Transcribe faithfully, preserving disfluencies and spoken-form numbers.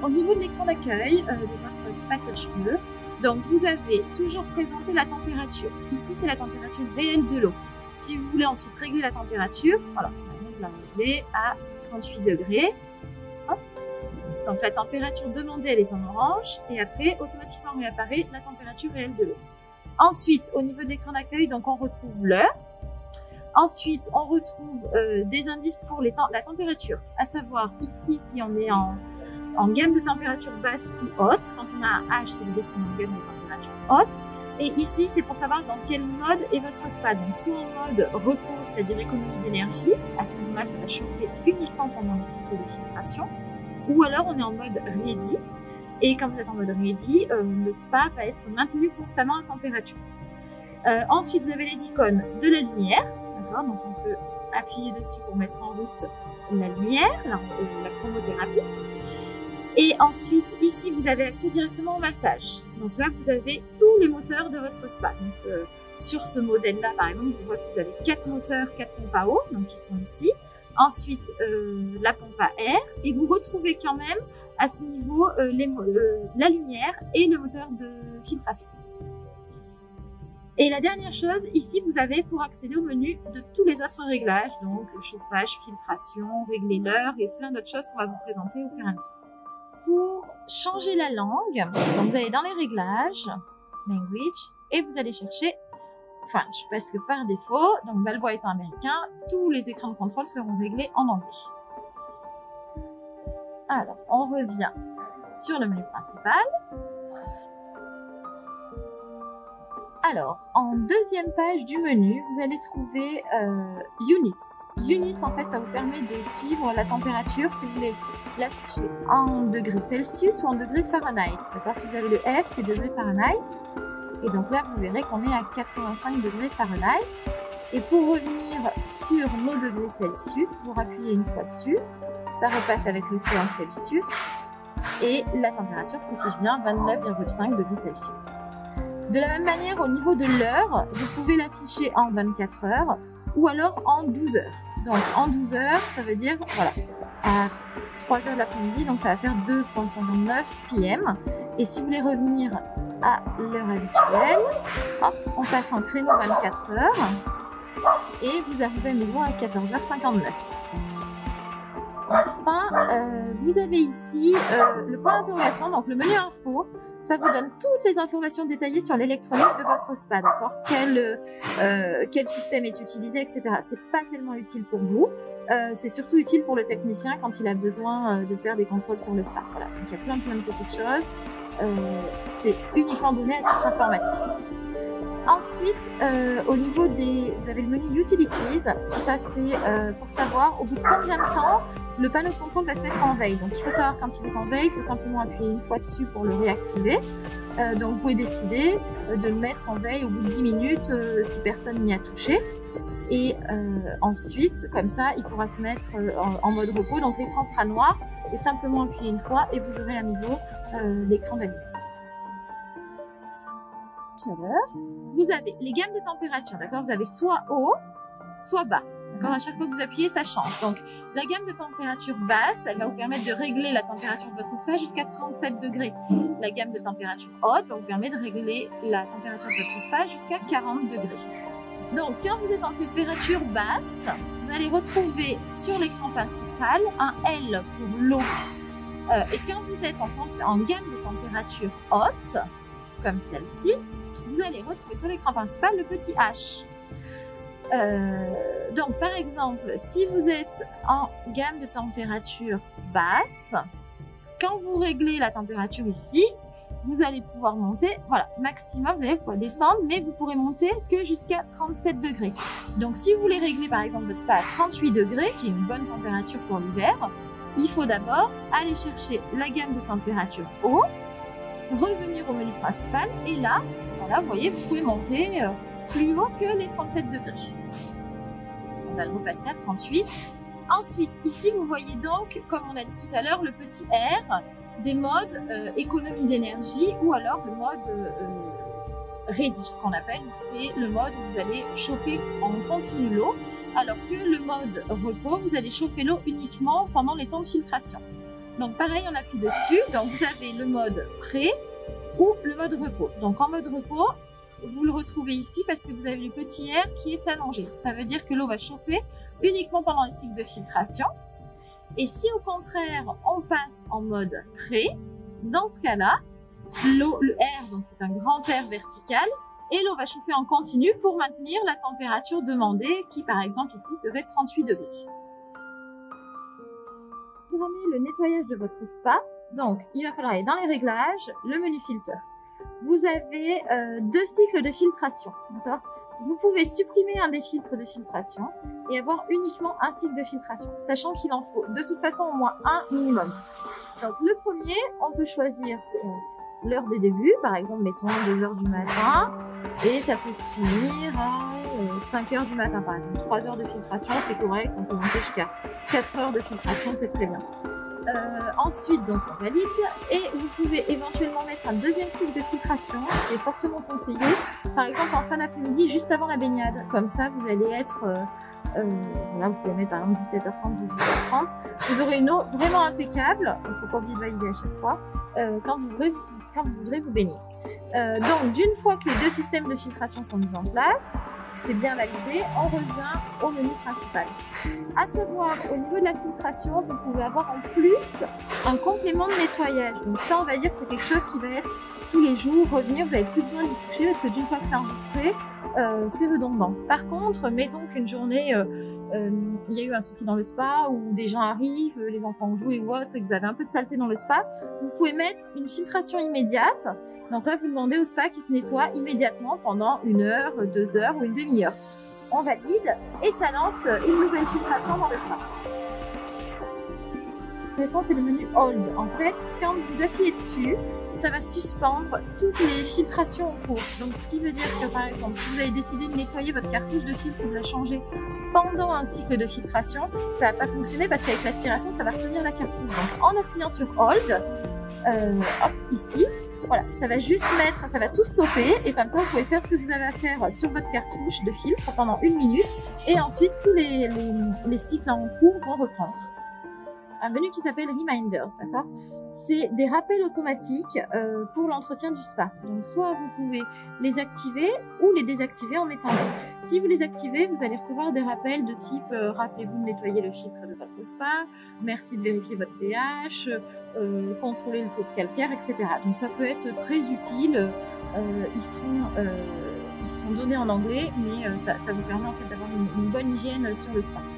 au niveau de l'écran d'accueil euh, de votre Spa Touch deux, donc vous avez toujours présenté la température. Ici, c'est la température réelle de l'eau. Si vous voulez ensuite régler la température, voilà, par exemple, la régler à trente-huit degrés. Hop. Donc la température demandée, elle est en orange, et après, automatiquement réapparaît la température réelle de l'eau. Ensuite, au niveau de l'écran d'accueil, donc on retrouve l'heure. Ensuite, on retrouve euh, des indices pour les temps, la température, à savoir ici, si on est en, en gamme de température basse ou haute. Quand on a un H, ça veut dire qu'on est en gamme de température haute. Et ici, c'est pour savoir dans quel mode est votre spa. Donc, soit en mode repos, c'est-à-dire économie d'énergie. À ce moment-là, ça va chauffer uniquement pendant le cycle de filtration. Ou alors, on est en mode ready. Et quand vous êtes en mode ready, euh, le spa va être maintenu constamment à température. Euh, ensuite, vous avez les icônes de la lumière. Donc on peut appuyer dessus pour mettre en route la lumière, la, la chromothérapie. Et ensuite, ici, vous avez accès directement au massage. Donc là, vous avez tous les moteurs de votre spa. Donc euh, sur ce modèle-là, par exemple, vous voyez que vous avez quatre moteurs, quatre pompes à eau, donc qui sont ici. Ensuite, euh, la pompe à air. Et vous retrouvez quand même à ce niveau euh, les, euh, la lumière et le moteur de filtration. Et la dernière chose, ici, vous avez pour accéder au menu de tous les autres réglages, donc chauffage, filtration, régler l'heure et plein d'autres choses qu'on va vous présenter au fur et à mesure. Pour changer la langue, donc vous allez dans les réglages, language, et vous allez chercher French, parce que par défaut, donc Balboa étant américain, tous les écrans de contrôle seront réglés en anglais. Alors, on revient sur le menu principal. Alors, en deuxième page du menu, vous allez trouver euh, Units. Units, en fait, ça vous permet de suivre la température si vous voulez l'afficher en degrés Celsius ou en degrés Fahrenheit. D'accord ? Si vous avez le F, c'est degrés Fahrenheit. Et donc là, vous verrez qu'on est à quatre-vingt-cinq degrés Fahrenheit. Et pour revenir sur nos degrés Celsius, vous rappuyez une fois dessus. Ça repasse avec le C en Celsius. Et la température s'affiche bien vingt-neuf virgule cinq degrés Celsius. De la même manière, au niveau de l'heure, vous pouvez l'afficher en vingt-quatre heures ou alors en douze heures. Donc en douze heures, ça veut dire, voilà, à trois heures de l'après-midi, donc ça va faire deux virgule cinquante-neuf P M. Et si vous voulez revenir à l'heure habituelle, hop, on passe en créneau vingt-quatre heures et vous arrivez à nouveau à quatorze heures cinquante-neuf. Enfin, euh, vous avez ici euh, le point d'interrogation, donc le menu info. Ça vous donne toutes les informations détaillées sur l'électronique de votre spa, d'accord ? Quel, euh, quel système est utilisé, et cetera. C'est pas tellement utile pour vous. Euh, c'est surtout utile pour le technicien quand il a besoin de faire des contrôles sur le spa. Voilà. Donc il y a plein plein de petites choses. Euh, c'est uniquement donné à titre informatif. Ensuite, euh, au niveau des, vous avez le menu Utilities. Ça c'est euh, pour savoir au bout de combien de temps le panneau de contrôle va se mettre en veille. Donc il faut savoir quand il est en veille, il faut simplement appuyer une fois dessus pour le réactiver. Euh, donc vous pouvez décider euh, de le mettre en veille au bout de dix minutes euh, si personne n'y a touché. Et euh, ensuite, comme ça, il pourra se mettre euh, en, en mode repos. Donc l'écran sera noir et simplement appuyer une fois et vous aurez à nouveau euh, l'écran d'allumé. Chaleur. Vous avez les gammes de température, d'accord ? Vous avez soit haut, soit bas. D'accord ? À chaque fois que vous appuyez, ça change. Donc, la gamme de température basse, elle va vous permettre de régler la température de votre spa jusqu'à trente-sept degrés. La gamme de température haute va vous permettre de régler la température de votre spa jusqu'à quarante degrés. Donc, quand vous êtes en température basse, vous allez retrouver sur l'écran principal un L pour l'eau. Euh, et quand vous êtes en, en gamme de température haute, comme celle-ci, vous allez retrouver sur l'écran principal le petit H. Euh, donc par exemple, si vous êtes en gamme de température basse, quand vous réglez la température ici, vous allez pouvoir monter, voilà, maximum, vous allez pouvoir descendre, mais vous pourrez monter que jusqu'à trente-sept degrés. Donc si vous voulez régler par exemple votre spa à trente-huit degrés, qui est une bonne température pour l'hiver, il faut d'abord aller chercher la gamme de température haut, revenir au menu principal, et là, voilà, vous voyez, vous pouvez monter euh, plus haut que les trente-sept degrés. On va le repasser à trente-huit. Ensuite, ici, vous voyez donc, comme on a dit tout à l'heure, le petit R des modes euh, économie d'énergie ou alors le mode euh, ready qu'on appelle. C'est le mode où vous allez chauffer en continu l'eau, alors que le mode repos, vous allez chauffer l'eau uniquement pendant les temps de filtration. Donc pareil, on appuie dessus. Donc vous avez le mode pré ou le mode repos. Donc en mode repos, vous le retrouvez ici parce que vous avez le petit R qui est allongé. Ça veut dire que l'eau va chauffer uniquement pendant les cycles de filtration. Et si au contraire, on passe en mode pré, dans ce cas-là, l'eau, le R, donc c'est un grand R vertical, et l'eau va chauffer en continu pour maintenir la température demandée, qui par exemple ici serait trente-huit degrés. Programmez le nettoyage de votre spa. Donc, il va falloir aller dans les réglages, le menu filter. Vous avez euh, deux cycles de filtration, d'accord ? Vous pouvez supprimer un des filtres de filtration et avoir uniquement un cycle de filtration, sachant qu'il en faut de toute façon au moins un minimum. Donc le premier, on peut choisir l'heure des débuts, par exemple mettons deux heures du matin, et ça peut se finir à cinq heures du matin par exemple. trois heures de filtration, c'est correct, on peut monter jusqu'à quatre heures de filtration, c'est très bien. Euh, ensuite, donc on valide et vous pouvez éventuellement mettre un deuxième cycle de filtration qui est fortement conseillé, par exemple en fin d'après-midi juste avant la baignade. Comme ça, vous allez être, euh, euh, là vous pouvez mettre par exemple dix-sept heures trente, dix-huit heures trente. Vous aurez une eau vraiment impeccable, il ne faut pas oublier de valider à chaque fois, euh, quand, vous voudrez, quand vous voudrez vous baigner. Euh, donc d'une fois que les deux systèmes de filtration sont mis en place, c'est bien validé, on revient au menu principal. À savoir, au niveau de la filtration, vous pouvez avoir en plus un complément de nettoyage. Donc ça, on va dire que c'est quelque chose qui va être tous les jours, revenir, vous n'avez plus besoin d'y toucher parce que d'une fois que c'est enregistré, euh, c'est redondant. Par contre, mettons qu'une journée, euh, euh, il y a eu un souci dans le spa ou des gens arrivent, les enfants ont joué ou autre et que vous avez un peu de saleté dans le spa, vous pouvez mettre une filtration immédiate. Donc là, vous demandez au spa qui se nettoie immédiatement pendant une heure, deux heures ou une demi-heure. On valide et ça lance une nouvelle filtration dans le spa. Intéressant, c'est le menu Hold. En fait, quand vous appuyez dessus, ça va suspendre toutes les filtrations en cours. Donc, ce qui veut dire que, par exemple, si vous avez décidé de nettoyer votre cartouche de filtre ou de la changer pendant un cycle de filtration, ça ne va pas fonctionner parce qu'avec l'aspiration, ça va retenir la cartouche. Donc, en appuyant sur Hold, euh, hop, ici, voilà, ça va juste mettre, ça va tout stopper et comme ça vous pouvez faire ce que vous avez à faire sur votre cartouche de filtre pendant une minute et ensuite tous les, les, les cycles en cours vont reprendre. Un menu qui s'appelle Reminders, d'accord ? C'est des rappels automatiques euh, pour l'entretien du spa. Donc soit vous pouvez les activer ou les désactiver en mettant là. Si vous les activez, vous allez recevoir des rappels de type euh, rappelez-vous de nettoyer le filtre de votre spa, merci de vérifier votre pH, euh, contrôler le taux de calcaire, et cetera. Donc ça peut être très utile. Euh, ils seront euh, ils seront donnés en anglais, mais euh, ça, ça vous permet en fait d'avoir une, une bonne hygiène sur le spa.